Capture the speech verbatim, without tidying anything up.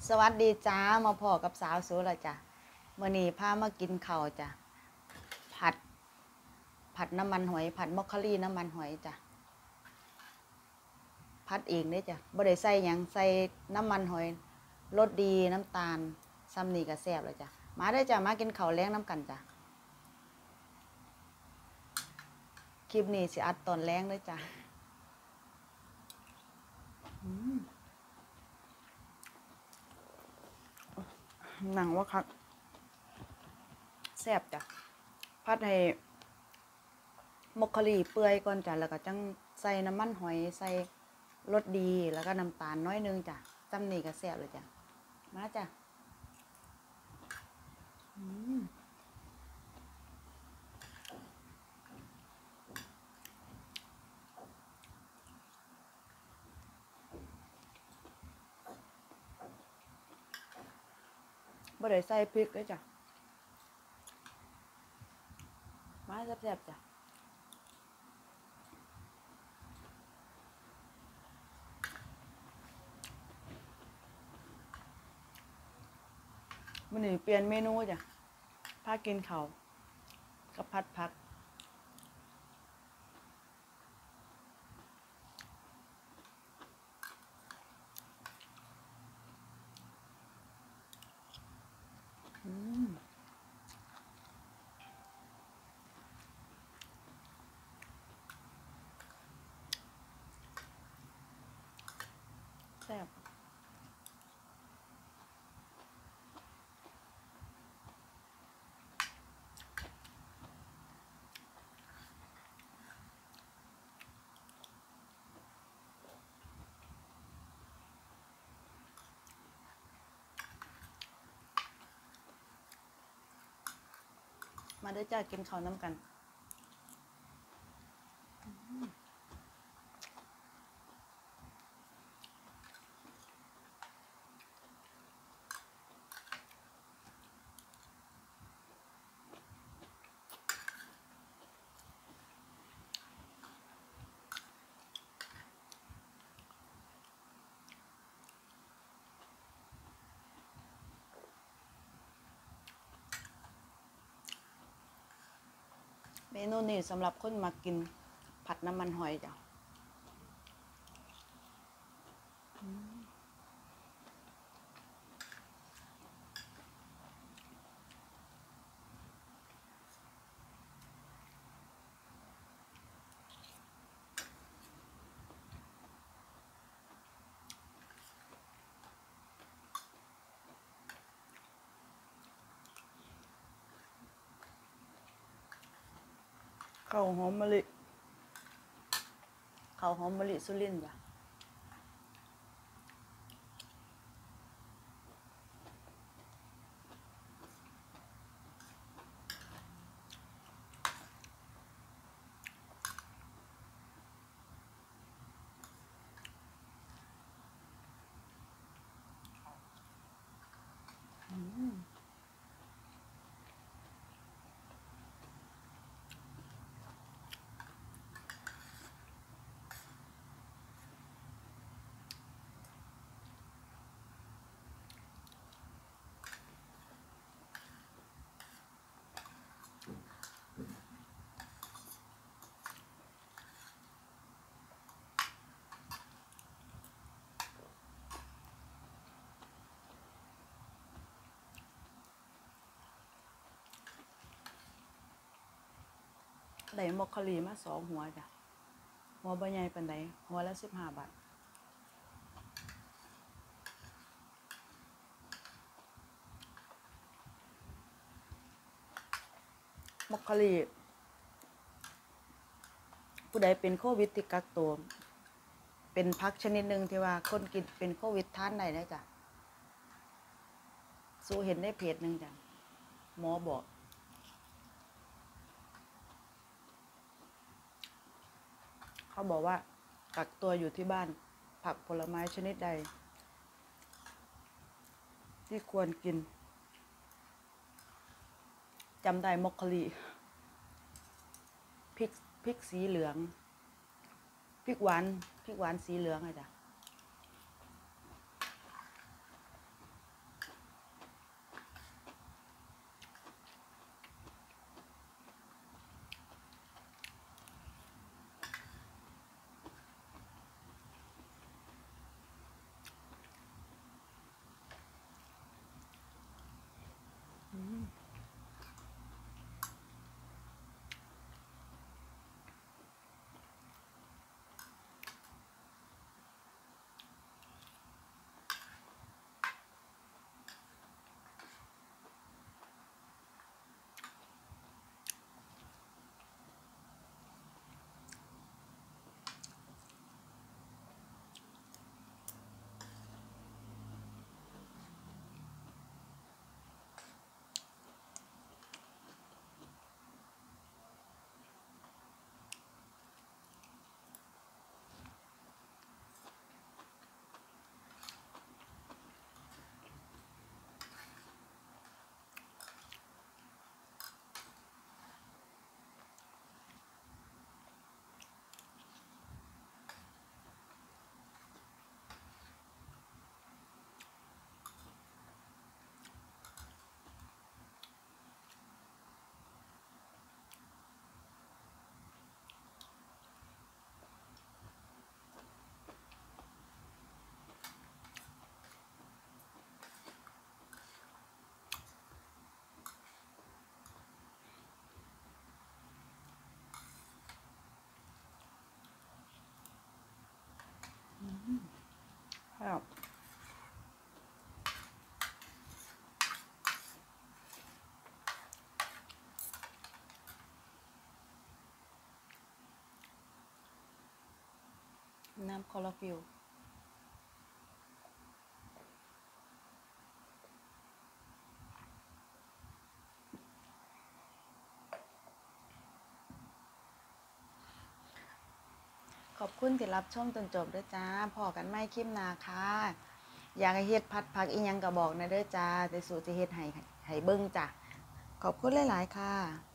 สวัสดีจ้ามาพอกับสาวสูละจ้ะมื่อนี้พามากินข้าวจ้ะผัดผัดน้ำมันหอยผัดมอคคารีน้ำมันหอยจ้ะผัดเองเด้จ้ะบ่ได้ใส่หยังใส่น้ำมันหอยรสดีน้ำตาลซ้ำนี่ก็แซ่บเลยจ้ะมาได้จ้ะมากินข้าวแล้งน้ำกันจ้ะคลิปนี้สิอัดตอนแล้งเลยจ้ะหนังว่าครับแซ่บจ้ะผัดให้มอคคารีเปื่อยก่อนจ้ะแล้วก็จังใส่น้ำมันหอยใส่รสดีแล้วก็น้ำตาลน้อยนึงจ้ะซ้ำนี่ก็แซ่บเลยจ้ะมาจ้ะบ่ได้ใส่พริกเลยจ้ะมาแซ่บๆจ้ะมื้อนี้เปลี่ยนเมนูจ้ะพากินข้าวกับผัดผักแซ่บมาได้จ้ากินข้าวน้ำกันเมนูนี้สำหรับคนมากินผัดน้ำมันหอยจ้ะข้าวหอมมะลิข้าวหอมมะลิสุรินทร์จ้ะได้มอคคารีมาสองหัวจ้ะหัวใบใหญ่ปานใดหัวละสิบห้าบาทมอคคารีผู้ใดเป็นโควิดที่กักตัวเป็นพักชนิดหนึ่งที่ว่าคนกินเป็นโควิดทานได้นะจ้ะสู้เห็นในเพจหนึ่งจ้ะหมอบอกเขาบอกว่ากักตัวอยู่ที่บ้านผักผลไม้ชนิดใดที่ควรกินจำได้มอคคารีพริกพริกสีเหลืองพริกหวานพริกหวานสีเหลืองอะจ้ะคลอโรฟิลขอบคุณที่รับชมจนจบด้วยจ้าพอกันไม่คลิปหนาค่ะอยากให้เฮ็ดพัดผักอีหยังก็บอกนะเด้อจ้าแต่สูตรสิเฮ็ดให้ให้เบิ่งจ้ะขอบคุณหลายๆค่ะ